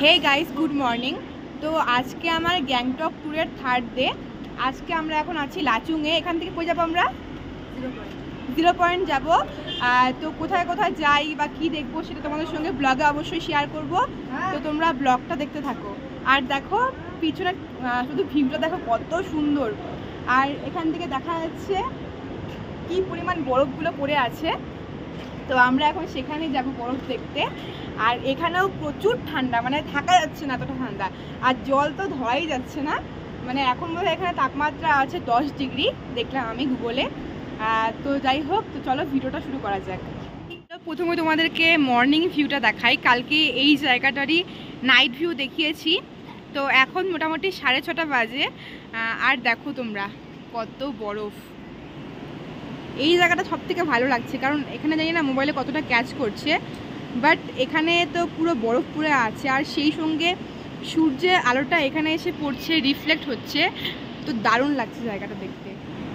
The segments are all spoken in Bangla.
Hey guys good morning. तो आज के हमारे गैंगटक टूर थार्ड डे। आज के আমরা এখন আছি লাচুংয়ে। এখান থেকে কই যাব আমরা? জিরো পয়েন্ট যাব। তো কোথায় কোথায় যাই বা কি দেখবো সেটা তোমাদের সঙ্গে ব্লগে অবশ্যই শেয়ার করব। তো তোমরা ব্লগটা দেখতে থাকো। আর দেখো পিছনে শুধু ভিউটা দেখো কত সুন্দর। আর এখান থেকে দেখা যাচ্ছে কি পরিমাণ বরফগুলো পড়ে আছে। তো আমরা এখন সেখানে যাব বরফ দেখতে। আর এখানেও প্রচুর ঠান্ডা, মানে থাকা যাচ্ছে না এতটা ঠান্ডা। আর জল তো ধরাই যাচ্ছে না, মানে এখন বোধহয় এখানে তাপমাত্রা আছে 10 ডিগ্রি দেখলাম আমি গুগলে। তো যাই হোক, তো চলো ভিডিওটা শুরু করা যাক। তো প্রথমে তোমাদেরকে মর্নিং ভিউটা দেখাই। কালকে এই জায়গাটারই নাইট ভিউ দেখিয়েছি। তো এখন মোটামুটি 6:30 বাজে। আর দেখো তোমরা কত বরফ। এই জায়গাটা সব থেকে ভালো লাগছে, কারণ এখানে জানি না মোবাইলে কতটা ক্যাচ করছে, বাট এখানে তো পুরো বরফ পুরে আছে। আর সেই সঙ্গে সূর্যের আলোটা এখানে এসে পড়ছে, রিফ্লেক্ট হচ্ছে। তো দারুণ লাগছে জায়গাটা দেখতে।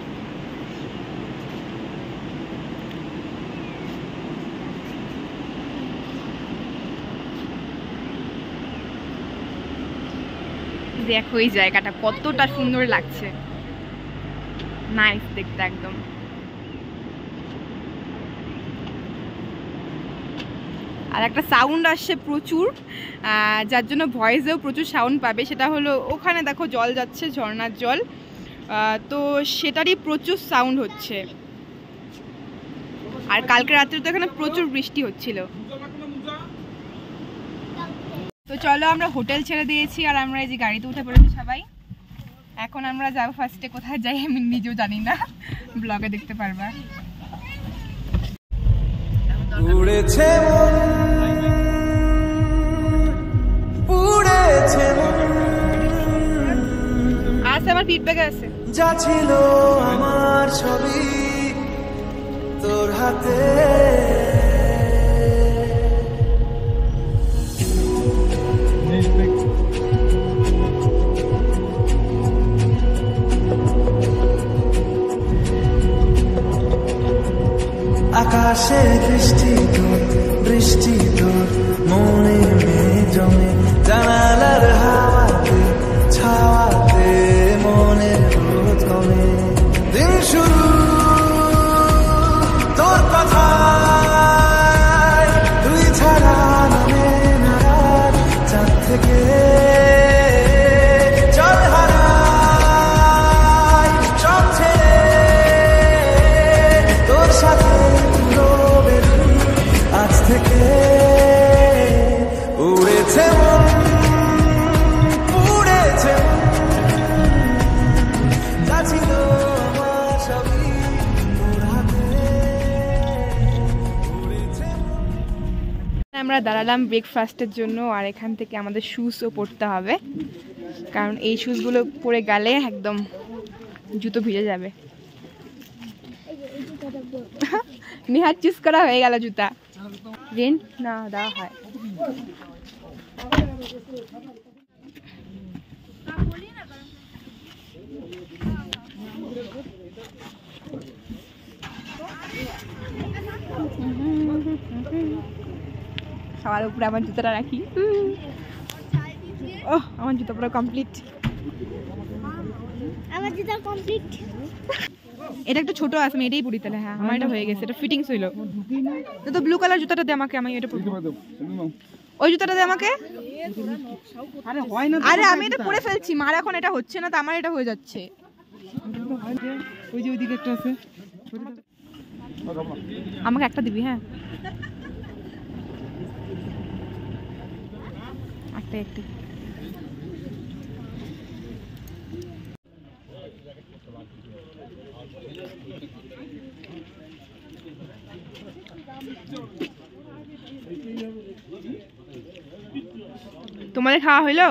দেখো এই জায়গাটা কতটা সুন্দর লাগছে, নাইস দেখতে একদম। আর একটা সাউন্ড আসছে প্রচুর, যার জন্য ভয়েসেও প্রচুর সাউন্ড পাবে। সেটা হলো ওখানে দেখো জল যাচ্ছে, ঝর্ণার জল। তো সেটারই প্রচুর সাউন্ড হচ্ছে। আর কালকে রাত্রে তো এখানে প্রচুর বৃষ্টি হচ্ছিল। তো চলো আমরা হোটেল ছেড়ে দিয়েছি, আর আমরা এই যে গাড়িতে উঠে পড়েছি সবাই। এখন আমরা যাবো ফার্স্টে, কোথায় যাই আমি নিজেও জানি না, ব্লগে দেখতে পারবা। উড়েছে পুড়েছে আছে, আমার ফিডব্যাক আছে। যা ছিল আমার ছবি তোর হাতে, আকাশে বৃষ্টি তোর মনে জমে, জানালার হাওয়াতে ছাওয়াতে মনের রোদ কমে। দিন শুরু তোর কথা, তুই ছাড়া নামে না চাঁদ থেকে আমরা দাঁড়ালাম ব্রেকফাস্টের জন্য। আর এখান থেকে আমাদের শুজও পরতে হবে, কারণ এই শুজগুলো পরে গেলে একদম জুতো ভিজে যাবে। নেহার চুজ করা হয়ে গেল জুতা, রেন্ট না দেওয়া হয়। সবার উপরে আমার জুতোটা রাখি। ও আমার জুতো পুরো কমপ্লিট। আমার জুতো কমপ্লিট। এটা একটু ছোট আছে, আমি এটাই পরি তাহলে। হ্যাঁ আমার এটা হয়ে গেছে, এটা ফিটিংস হইলো। তো ব্লু কালার জুতাটা দে আমাকে, আমি এটা পরবো। ওই জুতাটা দে আমাকে। আরে আমি এটা পরে ফেলছি, মার এখন এটা হচ্ছে না, তো আমার এটা হয়ে যাচ্ছে। ওই যে ওইদিকে একটা আছে, আমাকে একটা দিবি। হ্যাঁ একটা তোমাদের খাওয়া হইলো?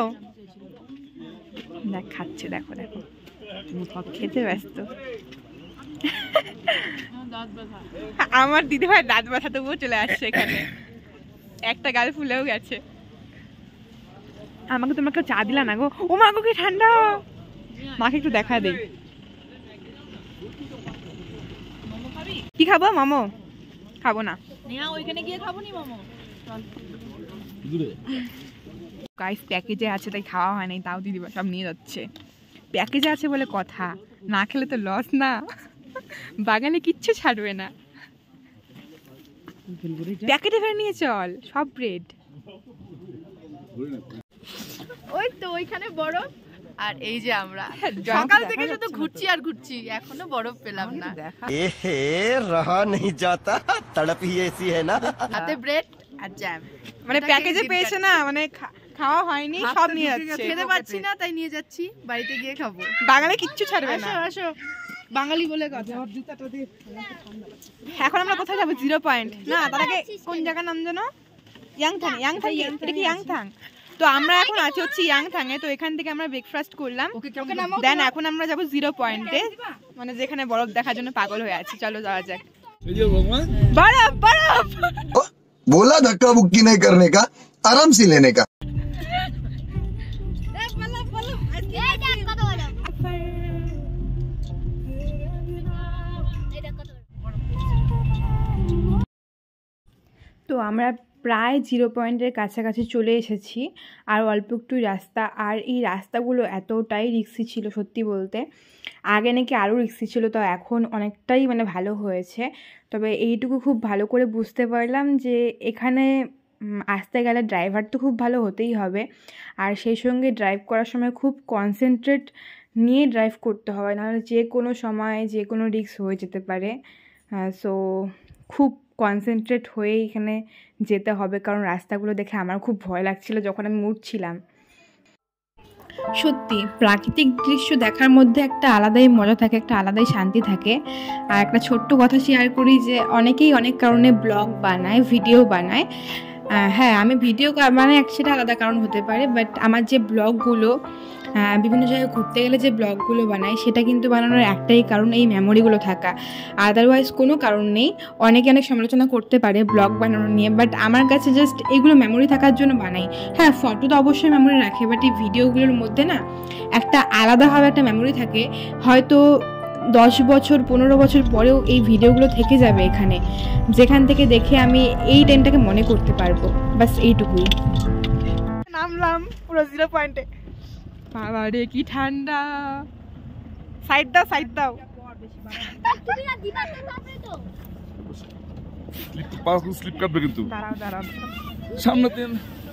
দেখ খাচ্ছে, দেখো দেখো খেতে ব্যস্ত। আমার দিদিভাই দাঁত ব্যথা, তবুও চলে আসছে এখানে, একটা গাল ফুলেও গেছে। আমাকে তোমরা কেউ চা দিলা না গো? ও মা গো কি ঠান্ডা, মাকে একটু দেখা দেই। কি খাবো? মোমো খাবো না, ওইখানে গিয়ে খাবো নি মোমো। গাইস প্যাকেজে আছে তাই খাওয়া হয় নাই, তাও দিদিবা সব নিয়ে যাচ্ছে। প্যাকেজে আছে বলে কথা, না খেলে তো লস না, বাগানে কিচ্ছু ছাড়বে না। প্যাকেটে ফেলে নিয়ে চল সব ব্রেড। ওই তো ওইখানে বরফ, আর এই যে আমরা সকাল থেকে শুধু ঘুরছি আর ঘুরছি, এখনো বরফ পেলাম না। এহে রহা नहीं जाता, तड़प ही ऐसी है ना। হাতে ব্রেড আর জ্যাম, মানে প্যাকেজে পেয়েছে না, মানে খাওয়া হয়নি, সব নিয়ে যাচ্ছে। খেতে পাচ্ছি না তাই নিয়ে যাচ্ছি, বাড়িতে গিয়ে খাবো। বাঙালি কিচ্ছু ছাড়বে না। আসো বাঙালি বলে কথা। এখন আমরা কোথায় যাবো? 0 পয়েন্ট না, তার আগে কোন জায়গার নাম জানো? ইয়াংথাং। ইয়াংথাং এটা কি ইয়াংথাং? তো আমরা এখন আছি হচ্ছে ইয়াংথাং এ। তো এখান থেকে আমরা ব্রেকফাস্ট করলাম, দেন এখন আমরা যাবো 0 পয়েন্টে, মানে যেখানে বরফ দেখার জন্য পাগল হয়ে আছি। চলো যাওয়া যাক। বরফ বরফ बोला धक्का बुक्की नहीं करने का, आराम से लेने का। তো আমরা প্রায় 0 পয়েন্টের কাছাকাছি চলে এসেছি, আর অল্প একটু রাস্তা। আর এই রাস্তাগুলো এতটাই রিস্কি ছিল সত্যি বলতে, আগে নাকি আরও রিস্কি ছিল, তো এখন অনেকটাই মানে ভালো হয়েছে। তবে এইটুকু খুব ভালো করে বুঝতে পারলাম যে এখানে আসতে গেলে ড্রাইভার তো খুব ভালো হতেই হবে, আর সেই সঙ্গে ড্রাইভ করার সময় খুব কনসেন্ট্রেট নিয়ে ড্রাইভ করতে হবে, নাহলে যে কোনো সময় যে কোনো রিস্ক হয়ে যেতে পারে। সো খুব কনসেন্ট্রেট হয়ে এখানে যেতে হবে, কারণ রাস্তাগুলো দেখে আমার খুব ভয় লাগছিল যখন আমি উঠছিলাম। সত্যি প্রাকৃতিক দৃশ্য দেখার মধ্যে একটা আলাদাই মজা থাকে, একটা আলাদাই শান্তি থাকে। আর একটা ছোট্ট কথা শেয়ার করি যে অনেকেই অনেক কারণে ব্লগ বানায়, ভিডিও বানায়। হ্যাঁ, আমি ভিডিও মানে সেটা আলাদা কারণ হতে পারে, বাট আমার যে ব্লগগুলো বিভিন্ন জায়গায় ঘুরতে গেলে যে ব্লগগুলো বানাই, সেটা কিন্তু বানানোর একটাই কারণ এই মেমোরিগুলো থাকা, আদারওয়াইজ কোনো কারণ নেই। অনেকে অনেক সমালোচনা করতে পারে ব্লগ বানানো নিয়ে, বাট আমার কাছে জাস্ট এগুলো মেমোরি থাকার জন্য বানাই। হ্যাঁ, ফটো তো অবশ্যই মেমোরি রাখে, বাট এই ভিডিওগুলোর মধ্যে না একটা আলাদাভাবে একটা মেমোরি থাকে। হয়তো 10 বছর 15 বছর পরেও এই ভিডিওগুলো থেকে যাবে এখানে, যেখান থেকে দেখে আমি এই টাইমটাকে মনে করতে পারবো। বাস এইটুকুই। নামলাম পুরো 0 পয়েন্টে। বাবা রে কি ঠান্ডা! সাইড দাও, সাইড দাও। স্লিপ কাটবে কিন্তু। দাঁড়াও দাঁড়াও, সামনে দিন।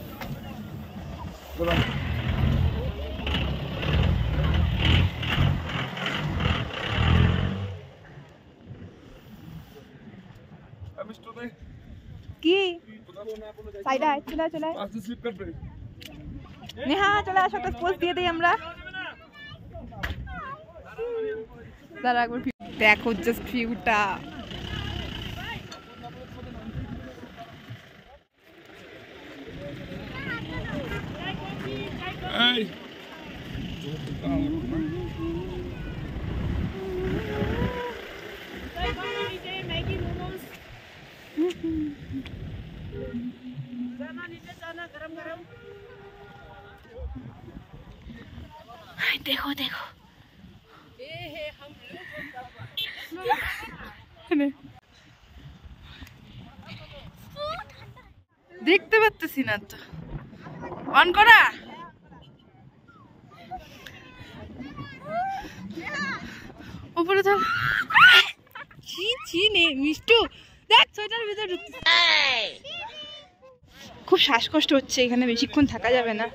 কি সাইডা চলে চলে স্লিপ কাটবে। নেহা চলে আসো, একটা পোজ দিয়ে দিই আমরা। দাঁড়া একবার দেখো জাস্ট ভিউটা। देखो देखो দেখতে পাচ্ছি না তো, অন করা। উপরে থাক। নে মিষ্টু দেখ সোয়েটার ভিতরে। খুব শ্বাসকষ্ট হচ্ছে, এখানে বেশিক্ষণ থাকা যাবে না।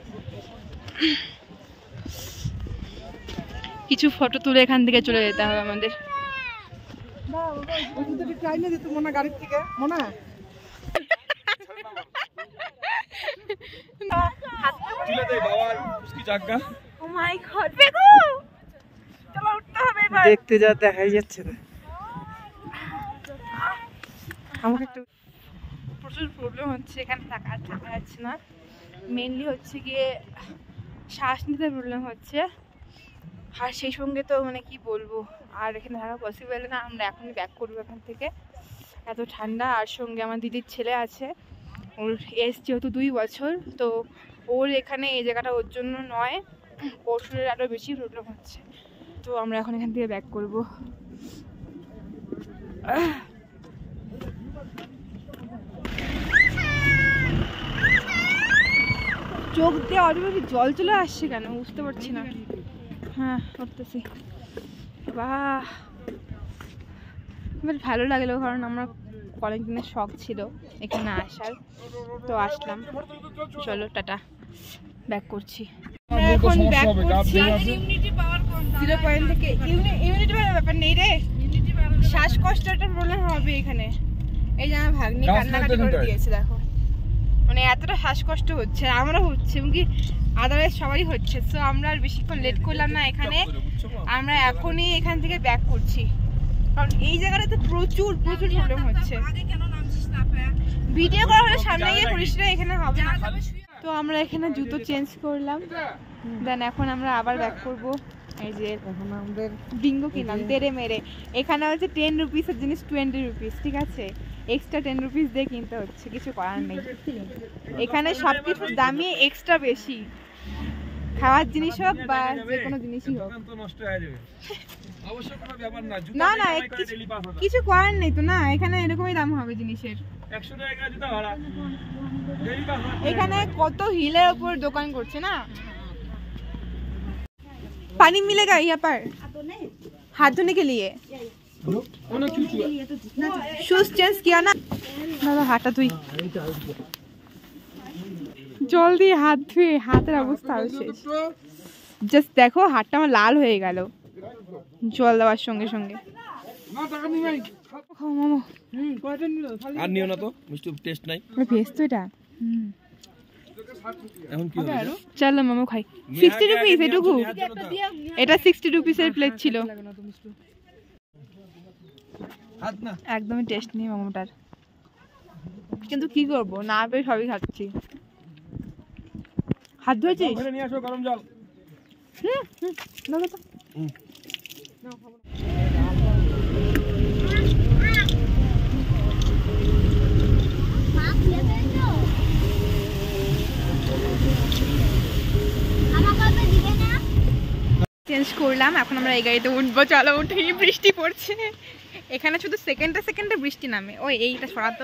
কিছু ফটো তুলে এখান থেকে চলে যেতে হবে আমাদের। দেখতে যা দেখাই যাচ্ছে না। আমাকে একটু প্রচুর প্রবলেম হচ্ছে এখানে থাকা যাচ্ছে না। মেনলি হচ্ছে গিয়ে শ্বাস নিতে প্রবলেম হচ্ছে, আর সেই সঙ্গে তো মানে কি বলবো, আর এখানে থাকা পসিবল না। আমরা এখনই ব্যাক করবো এখান থেকে, এত ঠান্ডা। আর সঙ্গে আমার দিদির ছেলে আছে, ওর এজ যেহেতু 2 বছর, তো ওর এখানে এই জায়গাটা ওর জন্য নয়, ওর শরীরে আরও বেশি প্রবলেম হচ্ছে। তো আমরা এখন এখান থেকে ব্যাক করবো। চোখ দিয়ে অটোমেটিক জল চলে আসছে কেন বুঝতে পারছি না। হ্যাঁ করতেছি। বাহ বেশ ভালো লাগলো, কারণ আমার অনেকদিনের শখ ছিল এখানে আসার, তো আসলাম। চলো টাটা, ব্যাক করছি। এখন ব্যাক করছি 0 পয়েন্ট থেকে। ইউনিটি পাওয়ার ব্যাপার নেই রে, শ্বাসকষ্টটা প্রবলেম হবে এখানে। এই যে আমার ভাগ্নি কান্নাকাটি করে দিয়েছে, দেখো মানে এতটা শ্বাসকষ্ট হচ্ছে, আমরা হচ্ছে এমনকি আদারওয়াইজ সবারই হচ্ছে। তো আমরা আর বেশিক্ষণ লেট করলাম না এখানে, আমরা এখনই এখান থেকে ব্যাক করছি, কারণ এই জায়গাটাতে প্রচুর প্রচুর প্রবলেম হচ্ছে। ভিডিও করা হলে সামনে গিয়ে করিস না, এখানে হবে না। তো আমরা এখানে জুতো চেঞ্জ করলাম, দেন এখন আমরা আবার ব্যাক করব। এই যে এখন আমাদের বিঙ্গো কিনলাম তেরে মেরে। এখানে হচ্ছে 10 রুপিসের জিনিস 20 রুপিস, ঠিক আছে, এক্সট্রা 10 রুপিস দিয়ে কিনতে হচ্ছে, কিছু করার নেই। এখানে সব কিছুর দামই এক্সট্রা বেশি, খাওয়ার জিনিস হোক বা যে কোনো জিনিসই হোক। না না কিছু করার নেই তো, না এখানে এরকমই দাম হবে জিনিসের। এখানে কত হিলের উপর দোকান করছে না। पानी मिलेगा यहाँ पर हाथ धोने के लिए? शूज चेंज किया ना, हाथ धुई জল দিয়ে হাত ধুয়ে হাতের অবস্থা শেষ। জাস্ট দেখো হাতটা আমার লাল হয়ে গেল জল দেওয়ার সঙ্গে সঙ্গে। আর নিও না তো, মিষ্টি টেস্ট নাই। ভেজ তো এটা। চলো মামা খাই। 60 রুপিস এটুকু, এটা 60 রুপিসের প্লেট ছিল। একদমই টেস্ট নেই মোমোটার, কিন্তু কি করবো না পেয়ে সবই খাচ্ছি। হাত ধুয়েছিস? চেঞ্জ করলাম, এখন আমরা এই গাড়িতে উঠবো। চলো উঠে, বৃষ্টি পড়ছে এখানে, শুধু সেকেন্ডে সেকেন্ডে বৃষ্টি নামে। ওই এইটা সরাতো।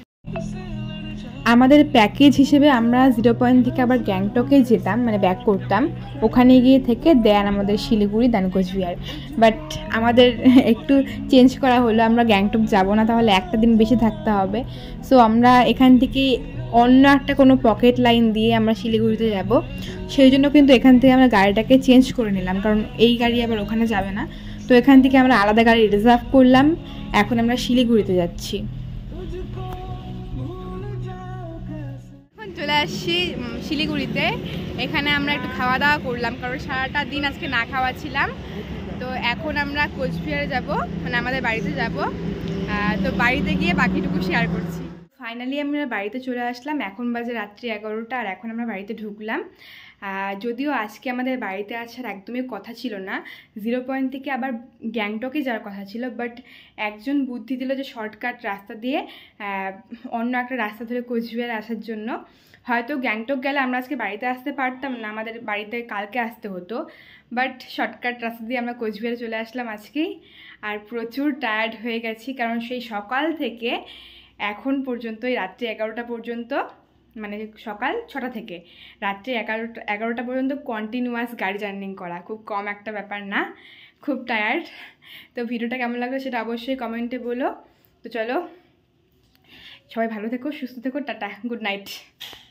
আমাদের প্যাকেজ হিসেবে আমরা 0 পয়েন্ট থেকে আবার গ্যাংটকে যেতাম, মানে ব্যাক করতাম, ওখানে গিয়ে থেকে দেন আমাদের শিলিগুড়ি দেন কোচবিহার। বাট আমাদের একটু চেঞ্জ করা হলো, আমরা গ্যাংটক যাব না, তাহলে একটা দিন বেশি থাকতে হবে। সো আমরা এখান থেকে অন্য একটা কোনো পকেট লাইন দিয়ে আমরা শিলিগুড়িতে যাব, সেই জন্য কিন্তু এখান থেকে আমরা গাড়িটাকে চেঞ্জ করে নিলাম, কারণ এই গাড়ি আবার ওখানে যাবে না। তো এখান থেকে আমরা আলাদা গাড়ি রিজার্ভ করলাম, এখন আমরা শিলিগুড়িতে যাচ্ছি। চলে আসছি শিলিগুড়িতে, এখানে আমরা একটু খাওয়া দাওয়া করলাম, কারণ সারাটা দিন আজকে না খাওয়া ছিলাম। তো এখন আমরা কোচবিহারে যাব, মানে আমাদের বাড়িতে যাব। তো বাড়িতে গিয়ে বাকিটুকু শেয়ার করছি। ফাইনালি আমরা বাড়িতে চলে আসলাম, এখন বাজে রাত্রি 11টা, আর এখন আমরা বাড়িতে ঢুকলাম। যদিও আজকে আমাদের বাড়িতে আসার একদমই কথা ছিল না, 0 পয়েন্ট থেকে আবার গ্যাংটকে যাওয়ার কথা ছিল, বাট একজন বুদ্ধি দিল যে শর্টকাট রাস্তা দিয়ে অন্য একটা রাস্তা ধরে কোচবিহার আসার জন্য। হয়তো গ্যাংটক গেলে আমরা আজকে বাড়িতে আসতে পারতাম না, আমাদের বাড়িতে কালকে আসতে হতো, বাট শর্টকাট রাস্তা দিয়ে আমরা কোচবিহারে চলে আসলাম আজকেই। আর প্রচুর টায়ার্ড হয়ে গেছি, কারণ সেই সকাল থেকে এখন পর্যন্ত, এই রাত্রি 11টা পর্যন্ত, মানে সকাল 6টা থেকে রাত্রি 11টা পর্যন্ত কন্টিনিউয়াস গাড়ি জার্নি করা খুব কম একটা ব্যাপার না, খুব টায়ার্ড। তো ভিডিওটা কেমন লাগলো সেটা অবশ্যই কমেন্টে বলো। তো চলো, সবাই ভালো থেকো, সুস্থ থেকো, টাটা, গুড নাইট।